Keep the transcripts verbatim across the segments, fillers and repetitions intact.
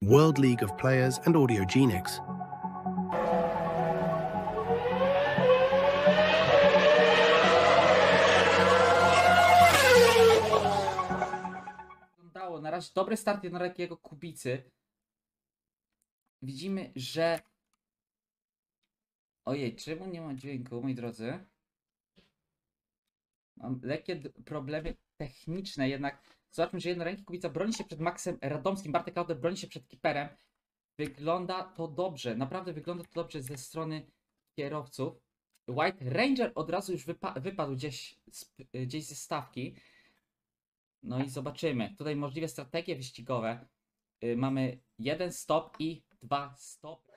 World League of Players and Audiogenics. Wyglądało na razie dobry start jednorakiego Kubicy. Widzimy, że... Ojej, czemu nie ma dźwięku, moi drodzy? Mam lekkie problemy techniczne, jednak zobaczmy, że jednoręki Kubica broni się przed Maxem Radomskim, Bartek Klauder broni się przed Kiperem. Wygląda to dobrze, naprawdę wygląda to dobrze ze strony kierowców. White Ranger od razu już wypa wypadł gdzieś, gdzieś ze stawki. No i zobaczymy. Tutaj możliwe strategie wyścigowe. Yy, mamy jeden stop i dwa stopy.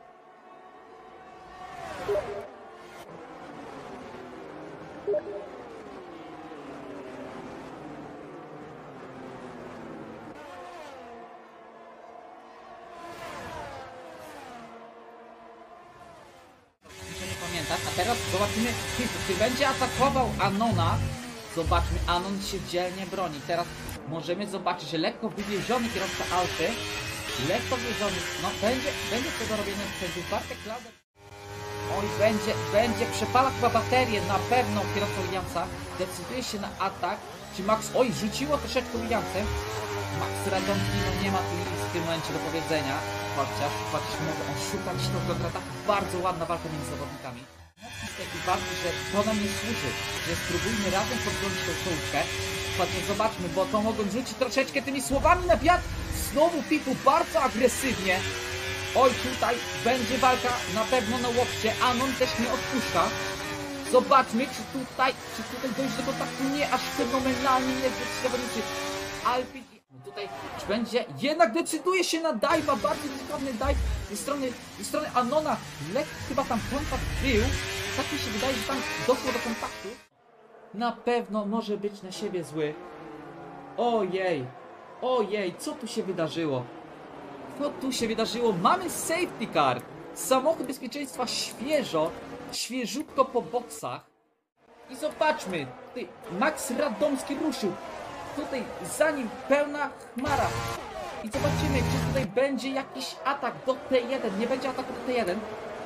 Pamiętasz? A teraz zobaczymy, czy będzie atakował Anona. Zobaczmy, Anon się dzielnie broni. Teraz możemy zobaczyć, że lekko wywieziony kierowca Alfy. Lekko wywieziony. No będzie, będzie to do robienia przez Bartek Klauder. Oj, będzie, będzie przepala chyba baterię na pewno kierowca Williamsa. Decyduje się na atak. Czy Max... Oj, rzuciło troszeczkę Williamsem. Max Radomski no nie ma tu nic w tym momencie do powiedzenia. Chociaż, chociaż może on szukać to kontrataku. Bardzo ładna walka między zawodnikami. I bardzo, że to nam nie służy, że spróbujmy razem podgonić tą czołówkę. Chociaż zobaczmy, bo to mogą rzucić troszeczkę tymi słowami na wiatr. Znowu Pipu bardzo agresywnie. Oj, tutaj będzie walka na pewno na łokcie. Anon też nie odpuszcza. Zobaczmy, czy tutaj, czy tutaj dojdzie do kontaktu. Nie, aż fenomenalnie nie zawodnicy Alpin. Tutaj czy będzie, jednak decyduje się na dive'a, bardzo ryzykowny dive ze strony, ze strony Anona. Lekki chyba tam kontakt był. Tak mi się wydaje, że tam doszło do kontaktu. Na pewno może być na siebie zły. Ojej, ojej, co tu się wydarzyło? Co tu się wydarzyło? Mamy safety car. Samochód bezpieczeństwa świeżo, świeżutko po boksach. I zobaczmy, tutaj Max Radomski ruszył. Tutaj za nim pełna chmara. I zobaczymy, czy tutaj będzie jakiś atak do T jeden. Nie będzie ataku do T jeden.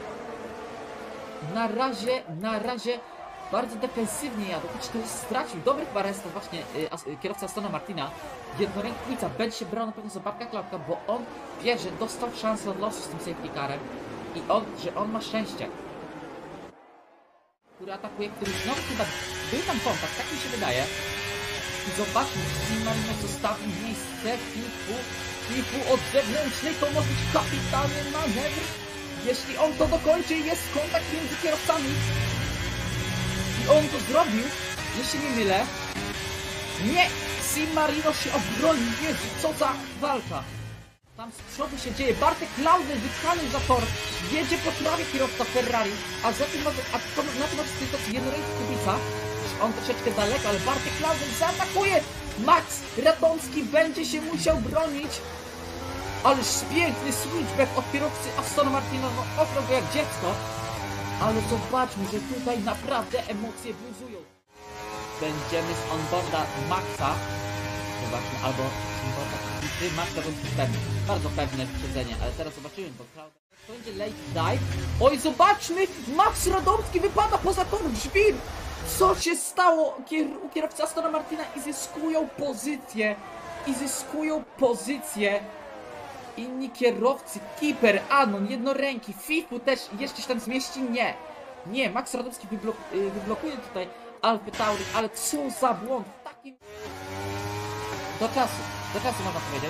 Na razie, na razie bardzo defensywnie jadą. Choć to stracił dobry chyba restart właśnie yy, kierowca Astona Martina. Jednoręki Kubica będzie się brał na pewno za Bartka Klauka, bo on wie, że dostał szansę od losu z tym safety carem. I on, że on ma szczęście. Który atakuje, który znowu chyba był tam kontakt, tak mi się wydaje. I zobaczmy, czy Marino zostawi miejsce Pipu. Pipu od zewnętrznej, to może być kapitalny manewr. Jeśli on to dokończy, jest kontakt między kierowcami. I on to zrobił, jeśli nie mylę. Nie! Sim Marino się obroni. Jezu, co za walka. Tam z przodu się dzieje. Bartek Klauder wypchany za tor. Jedzie po trawie kierowca Ferrari. A za tym, a to, na tym jest jednoręki Kubica. On troszeczkę daleko, ale Bartek Klauder zaatakuje. Max Radomski będzie się musiał bronić. Ależ piękny switchback od kierowcy Astona Martina. No okropnie go jak dziecko. Ale zobaczmy, że tutaj naprawdę emocje buzują. Będziemy z onboarda Maxa. Zobaczmy, albo z onboarda Kubicy. Max Radomski pewny. Bardzo pewne wyprzedzenie, ale teraz zobaczymy, bo Klauder... To będzie late dive. Oj, zobaczmy! Max Radomski wypada poza tor drzwi. Co się stało u kierowcy Astona Martina i zyskują pozycję. I zyskują pozycję. Inni kierowcy, Kiper, Anon, jednoręki, Fifu też jeszcze się tam zmieści? Nie. Nie, Max Radomski wyblok wyblokuje tutaj Alfy Tauri, ale co za błąd w takim... Do czasu, do czasu można powiedzieć.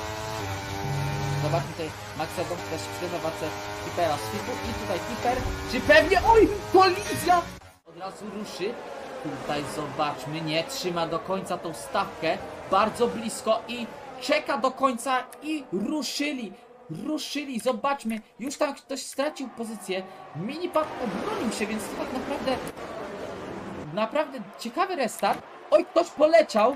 Zobaczmy tutaj, Max Radomski też przygląda walce Kipera z Fifu i tutaj Kiper, czy pewnie... Oj, kolizja! Od razu ruszy. Tutaj zobaczmy, nie trzyma do końca tą stawkę. Bardzo blisko i czeka do końca i ruszyli. Ruszyli, zobaczmy. Już tam ktoś stracił pozycję. Minipad obronił się, więc to tak naprawdę... Naprawdę ciekawy restart. Oj, ktoś poleciał.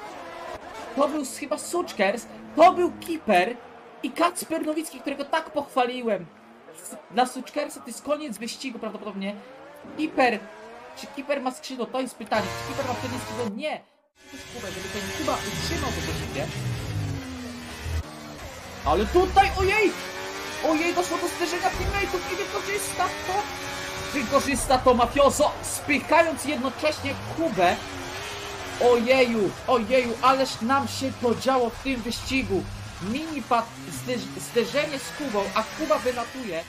To był chyba Suczkers. To był Kiper i Kacper Nowicki, którego tak pochwaliłem. Dla Suczkersa to jest koniec wyścigu prawdopodobnie. Kiper. Czy Kiper ma skrzydło? To jest pytanie. Czy Kiper ma wtedy skrzydło? Nie. Żeby ten chyba utrzymał to pozycję. Ale tutaj, ojej! Ojej, doszło do zderzenia teammateów i wykorzysta to. Wykorzysta to mafiozo, spychając jednocześnie Kubę. Ojeju, ojeju, ależ nam się to działo w tym wyścigu. Minipad, zderzenie z Kubą, a Kuba wylatuje.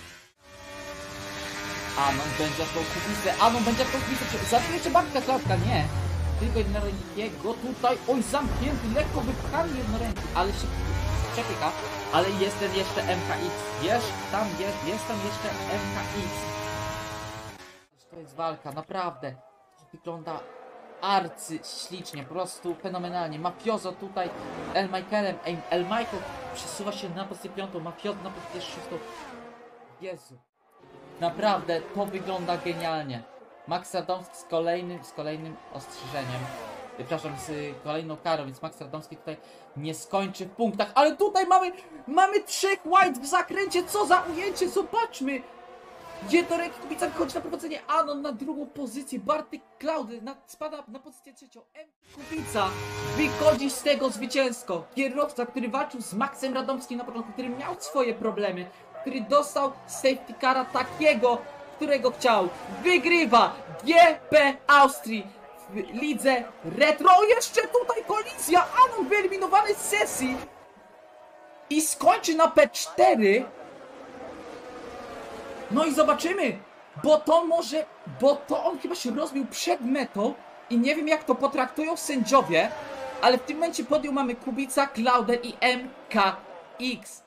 Anon będzie tą kubicę, Anon będzie tą kubicę. Zabije czy babka Klautka? Nie. Tylko jednorękiego tutaj, oj, zamknięty, lekko wypchany jednoręki, ale się przepycha. Ale jest ten jeszcze M K X, wiesz, tam jest, jest tam jeszcze M K X. To jest walka, naprawdę. Wygląda arcy ślicznie, po prostu fenomenalnie. Mafiozo tutaj El Michaelem, El Michael przesuwa się na pozycję piątą, Mafiozo na pozycję szóstą. Jezu. Naprawdę, to wygląda genialnie. Max Radomski z kolejnym, z kolejnym ostrzeżeniem. Przepraszam, z kolejną karą, więc Max Radomski tutaj nie skończy w punktach. Ale tutaj mamy, mamy trzech white w zakręcie. Co za ujęcie, zobaczmy. Jednoręki Kubica wychodzi na prowadzenie, Anon na drugą pozycję, Bartek Klaudy na, spada na pozycję trzecią. M. Kubica wychodzi z tego zwycięsko. Kierowca, który walczył z Maxem Radomskim na początku, który miał swoje problemy, który dostał safety cara takiego, którego chciał. Wygrywa G P Austrii w lidze retro. Jeszcze tutaj kolizja, Anon wyeliminowany z sesji i skończy na P cztery. No i zobaczymy, bo to może, bo to on chyba się rozbił przed metą i nie wiem jak to potraktują sędziowie, ale w tym momencie podium mamy Kubica, Klauder i M K X.